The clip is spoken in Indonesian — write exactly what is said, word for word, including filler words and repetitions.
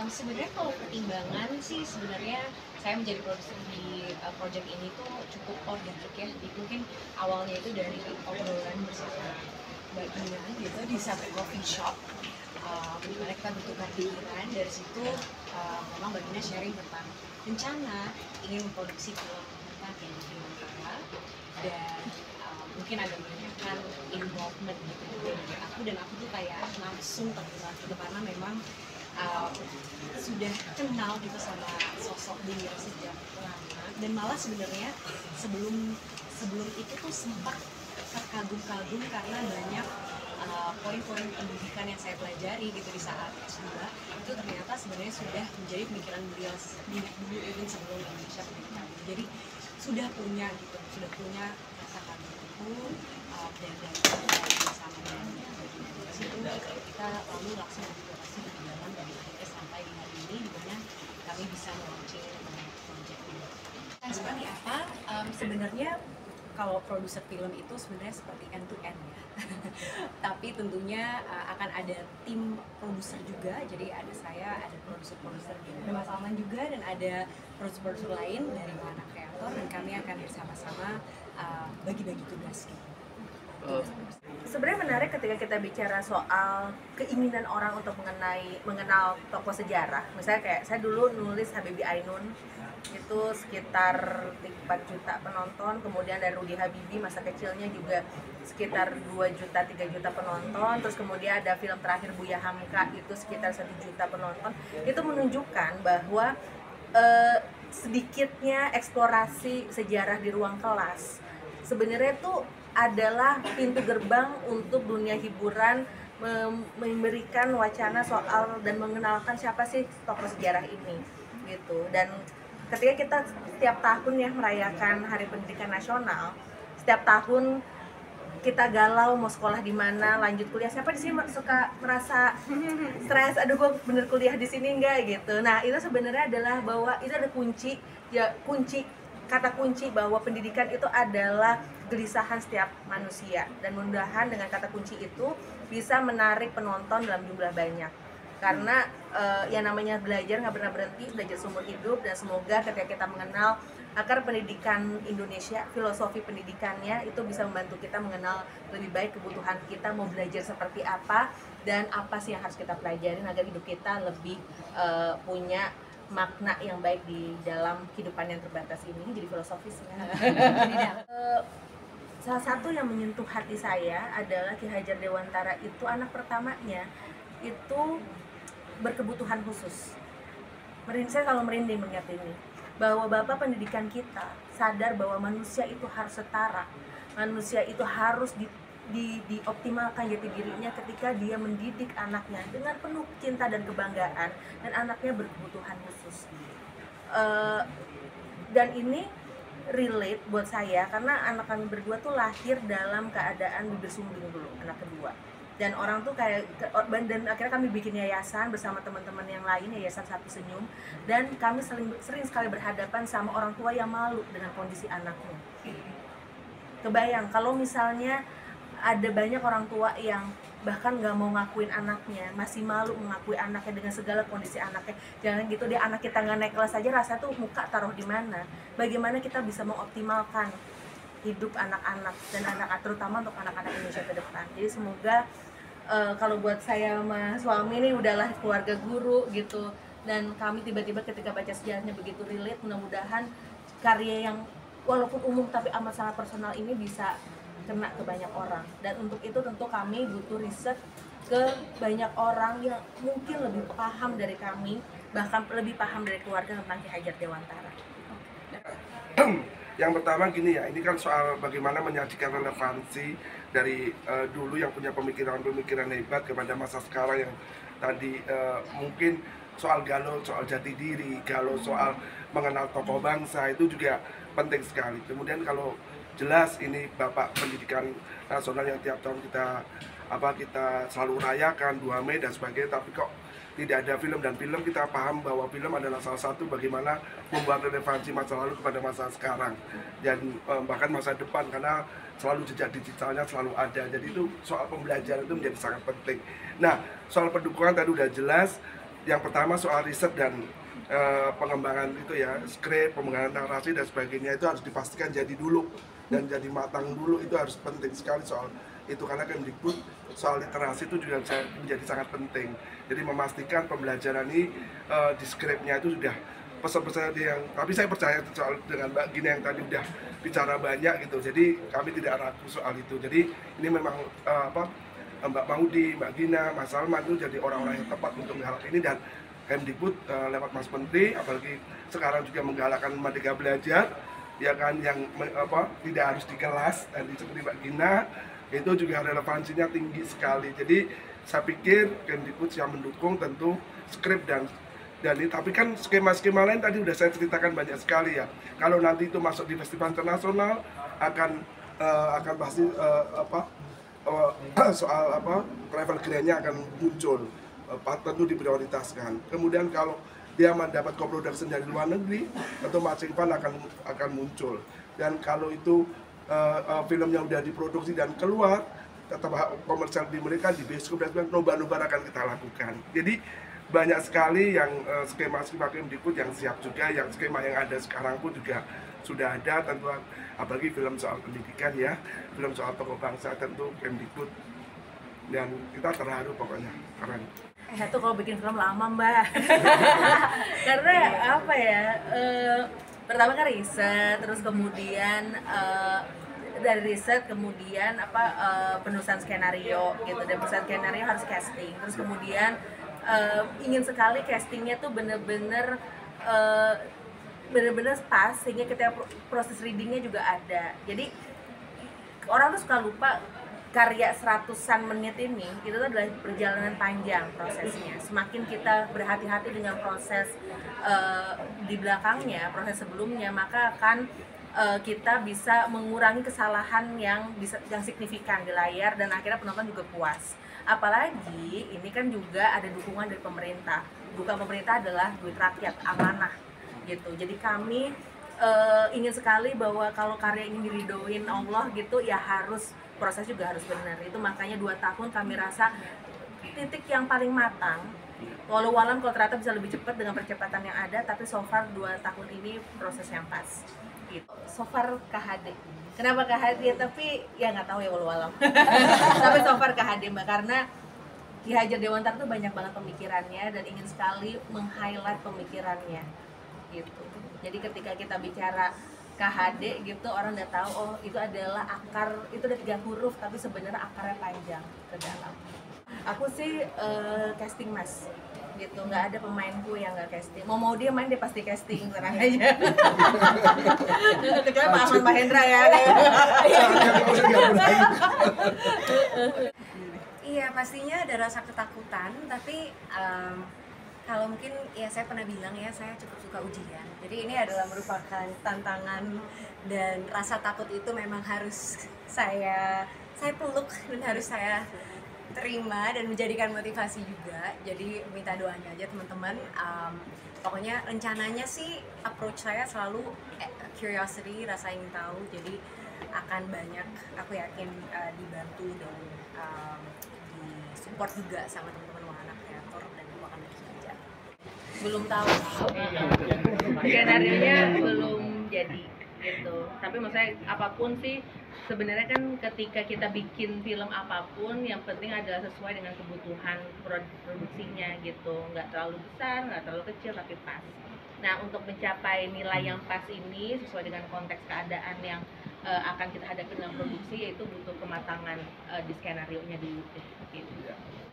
Um, sebenarnya kalau pertimbangan sih sebenarnya saya menjadi produser di uh, project ini tuh cukup organik ya. Jadi mungkin awalnya itu dari obrolan bersama Mbak Gina gitu di satu coffee shop. Um, mereka bentukkan pikiran dari situ. Um, memang Mbak Gina sharing tentang rencana ingin memproduksi film tentang Kenny Gimantara dan um, mungkin agak menanyakan involvement gitu dari aku, dan aku tuh kayak langsung tergerak gitu karena memang uh, sudah kenal gitu sama sosok dia sejak lama, dan malah sebenarnya sebelum sebelum itu tuh sempat terkagum-kagum karena banyak uh, poin-poin pendidikan yang saya pelajari gitu di saat S dua itu ternyata sebenarnya sudah menjadi pemikiran beliau di dulu even sebelum Indonesia merdeka. Jadi sudah punya gitu, sudah punya rasa kagum itu uh, dan dan bersama dengan situ kita lalu langsung berdiskusi di dalam dari akhirnya sampai di hari ini di mana kami bisa launching project ini. Nah, seperti apa? Um, sebenarnya kalau produser film itu sebenarnya seperti end to end ya. Tapi tentunya uh, akan ada tim produser juga. Jadi ada saya, ada produser-produser, ada Mas Alman juga, dan ada produser-produser lain dari mana kreator, dan kami akan bersama-sama uh, bagi-bagi tugas gitu. Sebenarnya menarik ketika kita bicara soal keinginan orang untuk mengenai mengenal tokoh sejarah. Misalnya kayak saya dulu nulis Habibie Ainun itu sekitar empat juta penonton, kemudian dari Rudy Habibie masa kecilnya juga sekitar dua juta tiga juta penonton, terus kemudian ada film terakhir Buya Hamka itu sekitar satu juta penonton. Itu menunjukkan bahwa eh, sedikitnya eksplorasi sejarah di ruang kelas sebenarnya tuh adalah pintu gerbang untuk dunia hiburan, memberikan wacana soal dan mengenalkan siapa sih tokoh sejarah ini gitu. Dan ketika kita setiap tahun ya merayakan Hari Pendidikan Nasional, setiap tahun kita galau mau sekolah di mana, lanjut kuliah, siapa di sini suka merasa stres, aduh gue bener kuliah di sini enggak gitu. Nah itu sebenarnya adalah bahwa itu ada kunci ya, kunci kata kunci bahwa pendidikan itu adalah kegelisahan setiap manusia, dan mudah-mudahan dengan kata kunci itu bisa menarik penonton dalam jumlah banyak, karena uh, yang namanya belajar nggak pernah berhenti, belajar seumur hidup. Dan semoga ketika kita mengenal akar pendidikan Indonesia, filosofi pendidikannya itu bisa membantu kita mengenal lebih baik kebutuhan kita mau belajar seperti apa dan apa sih yang harus kita pelajarin agar hidup kita lebih uh, punya makna yang baik di dalam kehidupan yang terbatas ini. Jadi filosofis ya. uh, salah satu yang menyentuh hati saya adalah Ki Hajar Dewantara itu anak pertamanya itu berkebutuhan khusus. Merinding, saya kalau merinding mengingat ini, bahwa Bapak pendidikan kita sadar bahwa manusia itu harus setara, manusia itu harus di Di, dioptimalkan jati dirinya ketika dia mendidik anaknya dengan penuh cinta dan kebanggaan, dan anaknya berkebutuhan khusus. Uh, dan ini relate buat saya karena anak kami berdua tuh lahir dalam keadaan bibir sumbing dulu, anak kedua. Dan orang tuh kayak, dan akhirnya kami bikin yayasan bersama teman-teman yang lain, Yayasan Sapi Senyum, dan kami sering, sering sekali berhadapan sama orang tua yang malu dengan kondisi anaknya. Kebayang kalau misalnya ada banyak orang tua yang bahkan nggak mau ngakuin anaknya, masih malu mengakui anaknya dengan segala kondisi anaknya. Jangan gitu deh, anak kita nggak naik kelas aja rasa tuh muka taruh di mana. Bagaimana kita bisa mengoptimalkan hidup anak-anak dan anak terutama untuk anak-anak Indonesia ke depan. Jadi semoga uh, kalau buat saya sama suami ini udahlah keluarga guru gitu, dan kami tiba-tiba ketika baca sejarahnya begitu relate. Mudah-mudahan karya yang walaupun umum tapi amat sangat personal ini bisa kena ke banyak orang, dan untuk itu tentu kami butuh riset ke banyak orang yang mungkin lebih paham dari kami, bahkan lebih paham dari keluarga tentang Ki Hajar Dewantara. Yang pertama gini ya, ini kan soal bagaimana menyajikan relevansi dari uh, dulu yang punya pemikiran-pemikiran hebat kepada masa sekarang yang tadi uh, mungkin soal galau soal jati diri, galau soal mengenal tokoh bangsa, itu juga penting sekali. Kemudian kalau jelas ini Bapak Pendidikan Nasional yang tiap tahun kita apa kita selalu rayakan dua Mei dan sebagainya, tapi kok tidak ada film. Dan film kita paham bahwa film adalah salah satu bagaimana membuat relevansi masa lalu kepada masa sekarang dan eh, bahkan masa depan, karena selalu jejak digitalnya selalu ada. Jadi itu soal pembelajaran itu menjadi sangat penting. Nah, soal pendukungan tadi udah jelas. yang pertama soal riset dan uh, pengembangan itu ya, skrip, pengembangan narasi dan sebagainya itu harus dipastikan jadi dulu dan jadi matang dulu, itu harus penting sekali soal itu, karena Kemdikbud soal literasi itu juga menjadi sangat penting. Jadi memastikan pembelajaran ini uh, di skripnya itu sudah pesan-pesan yang, tapi saya percaya soal dengan Mbak Gina yang tadi udah bicara banyak gitu, jadi kami tidak ragu soal itu. Jadi ini memang uh, apa Mbak Maudi, Mbak Gina, Mas Salman itu jadi orang-orang yang tepat untuk menggalak ini, dan Kemdikbud uh, lewat Mas Menteri, apalagi sekarang juga menggalakkan Merdeka Belajar, ya kan, yang apa tidak harus di kelas, dan seperti Mbak Gina itu juga relevansinya tinggi sekali. Jadi saya pikir Kemdikbud yang mendukung tentu skrip dan dan ini, tapi kan skema-skema lain tadi udah saya ceritakan banyak sekali ya. Kalau nanti itu masuk di festival internasional akan uh, akan pasti uh, apa uh, soal apa travel grant-nya akan muncul, uh, tentu diprioritaskan. Kemudian kalau dia mendapat co-production dari luar negeri, tentu matching fund akan akan muncul. Dan kalau itu uh, uh, filmnya udah diproduksi dan keluar, tetap komersial di mereka di bioskop dan sebagainya, nobar-nobar akan kita lakukan. Jadi banyak sekali yang uh, skema-skema Kemdikbud yang siap juga, yang skema yang ada sekarang pun juga sudah ada, tentu apalagi film soal pendidikan ya, film soal tokoh bangsa, tentu Kemdikbud, dan kita terharu pokoknya, keren. Eh itu kalau bikin film lama mbak, karena apa ya, uh, pertama kan riset, terus kemudian uh, dari riset kemudian apa uh, penulisan skenario gitu, dan penulisan skenario harus casting, terus kemudian uh, ingin sekali castingnya tuh bener-bener uh, bener-bener pas sehingga kita proses readingnya juga ada. Jadi orang tuh suka lupa karya seratusan menit ini itu adalah perjalanan panjang prosesnya. Semakin kita berhati-hati dengan proses uh, di belakangnya, proses sebelumnya, maka akan uh, kita bisa mengurangi kesalahan yang bisa yang signifikan di layar, dan akhirnya penonton juga puas. Apalagi ini kan juga ada dukungan dari pemerintah. Dukungan pemerintah adalah duit rakyat, amanah gitu. Jadi kami uh, ingin sekali bahwa kalau karya ini diridoin Allah gitu ya harus proses juga harus benar. Itu makanya dua tahun kami rasa titik yang paling matang. Walau walam kalau ternyata bisa lebih cepat dengan percepatan yang ada, tapi so far dua tahun ini proses yang pas. Gitu. So far K H D. Kenapa K H D? Tapi ya nggak tahu ya walau walam. Tapi so far K H D mbak, karena Ki Hajar Dewantara tuh banyak banget pemikirannya dan ingin sekali meng-highlight pemikirannya. Gitu. Jadi ketika kita bicara K H D gitu, orang udah tahu oh itu adalah akar, itu ada tiga huruf tapi sebenarnya akarnya panjang ke dalam. Aku sih uh, casting mas gitu, nggak ada pemainku yang nggak casting. Mau mau dia main dia pasti casting, tenang aja. Kecuali Pak Ahmad Mahendra ya. Iya pastinya ada rasa ketakutan, tapi um, kalau mungkin ya saya pernah bilang ya saya cukup suka ujian. Jadi ini adalah merupakan tantangan, dan rasa takut itu memang harus saya saya peluk dan harus saya terima dan menjadikan motivasi juga. Jadi minta doanya aja teman-teman. Um, pokoknya rencananya sih approach saya selalu eh, curiosity, rasa ingin tahu. Jadi akan banyak, aku yakin uh, dibantu dan um, disupport juga sama teman-teman anak kreator, dan aku akan belajar. Belum tahu skenario-nya belum jadi gitu, tapi maksudnya apapun sih sebenarnya kan ketika kita bikin film apapun yang penting adalah sesuai dengan kebutuhan produksinya gitu, nggak terlalu besar nggak terlalu kecil tapi pas. Nah untuk mencapai nilai yang pas ini sesuai dengan konteks keadaan yang uh, akan kita hadapi dalam produksi, yaitu butuh kematangan uh, di skenario nya dulu gitu.